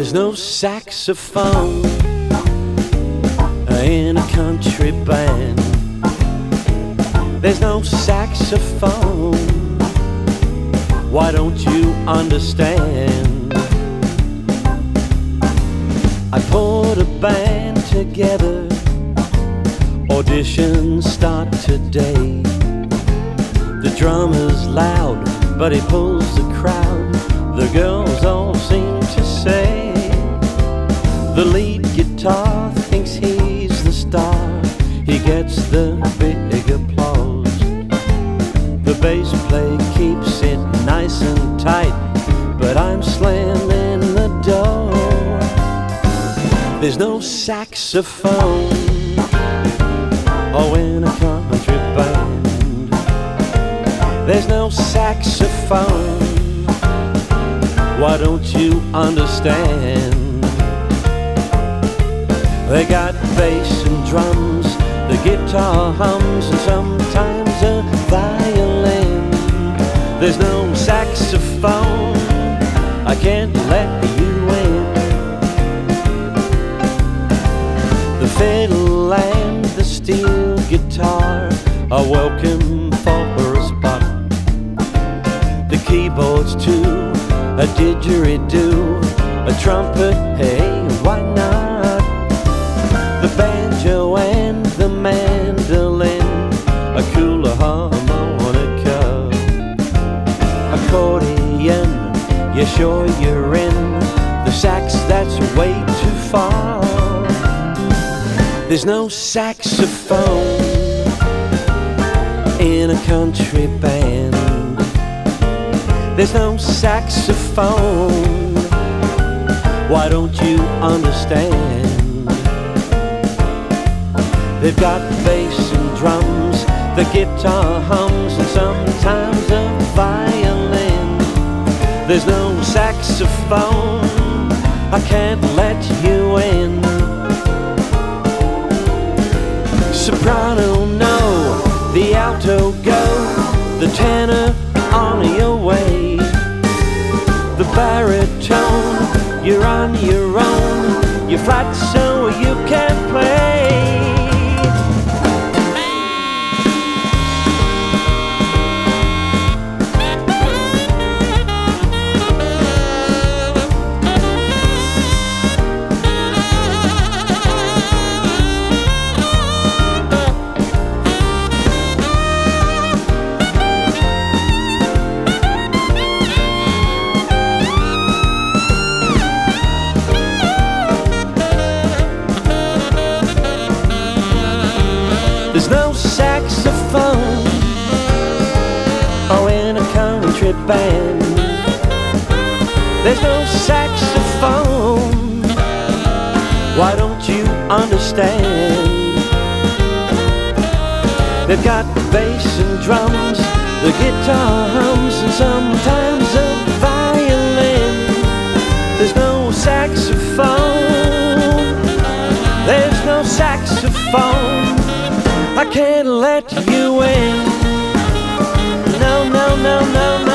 There's no saxophone in a country band. There's no saxophone. Why don't you understand? I put a band together. Auditions start today. The drummer's loud, but he pulls the crowd. The girls all seem to say the lead guitar thinks he's the star. He gets the big applause. The bass player keeps it nice and tight, but I'm slamming the door. There's no saxophone in a country band. There's no saxophone. Why don't you understand? They got bass and drums, the guitar hums, and sometimes a violin. There's no saxophone. I can't let you in. The fiddle and the steel guitar are welcome for a spot. The keyboards too, a didgeridoo, a trumpet, hey, why not? The banjo and the mandolin, a cooler harmonica, accordion, yeah sure you're in. The sax, that's way too far. There's no saxophone in a country band. There's no saxophone. Why don't you understand? They've got bass and drums, the guitar hums, and sometimes a violin. There's no saxophone. I can't let you in. Soprano, no. The alto, go. The tenor, on your way. The baritone, you're on your own. You're flat so you can't play. There's no saxophone in a country band. There's no saxophone. Why don't you understand? They've got bass and drums, the guitar hums, and sometimes a violin. There's no saxophone. There's no saxophone. I can't let you in. No, no, no, no, no.